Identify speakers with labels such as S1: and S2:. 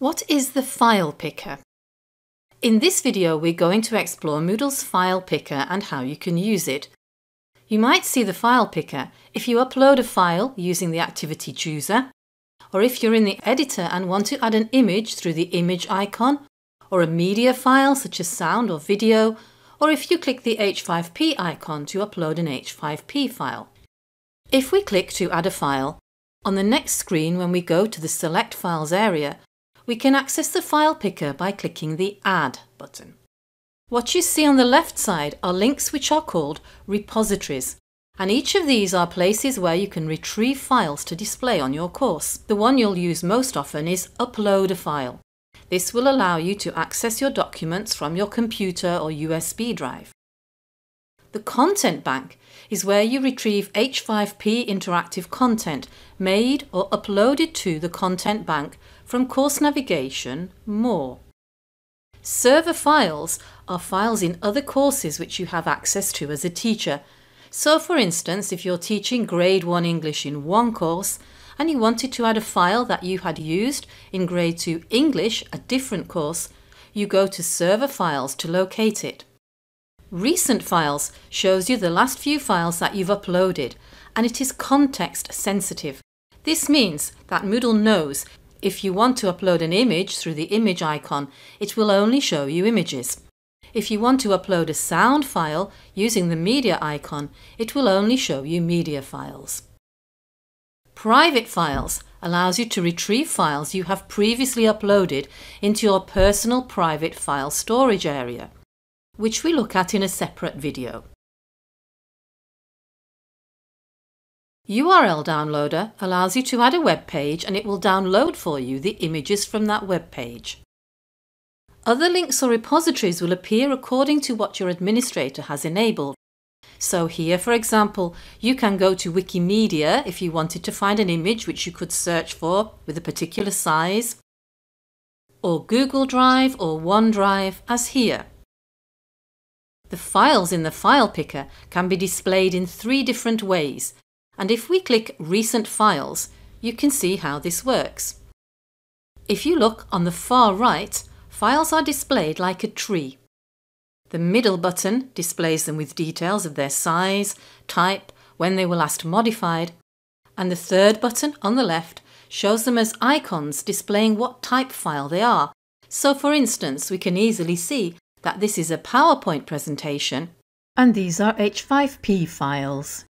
S1: What is the file picker? In this video, we're going to explore Moodle's file picker and how you can use it. You might see the file picker if you upload a file using the activity chooser, or if you're in the editor and want to add an image through the image icon, or a media file such as sound or video, or if you click the H5P icon to upload an H5P file. If we click to add a file, on the next screen when we go to the Select Files area, we can access the file picker by clicking the Add button. What you see on the left side are links which are called repositories, and each of these are places where you can retrieve files to display on your course. The one you'll use most often is Upload a File. This will allow you to access your documents from your computer or USB drive. The Content Bank is where you retrieve H5P interactive content made or uploaded to the Content Bank from Course Navigation, More. Server files are files in other courses which you have access to as a teacher. So for instance, if you're teaching Grade 1 English in one course and you wanted to add a file that you had used in Grade 2 English, a different course, you go to Server Files to locate it. Recent Files shows you the last few files that you've uploaded, and it is context sensitive. This means that Moodle knows if you want to upload an image through the image icon, it will only show you images. If you want to upload a sound file using the media icon, it will only show you media files. Private Files allows you to retrieve files you have previously uploaded into your personal private file storage area, which we look at in a separate video. URL Downloader allows you to add a web page and it will download for you the images from that web page. Other links or repositories will appear according to what your administrator has enabled. So here, for example, you can go to Wikimedia if you wanted to find an image which you could search for with a particular size, or Google Drive or OneDrive as here. The files in the file picker can be displayed in 3 different ways, and if we click Recent Files, you can see how this works. If you look on the far right, files are displayed like a tree. The middle button displays them with details of their size, type, when they were last modified, and the third button on the left shows them as icons displaying what type file they are. So for instance, we can easily see that this is a PowerPoint presentation and these are H5P files.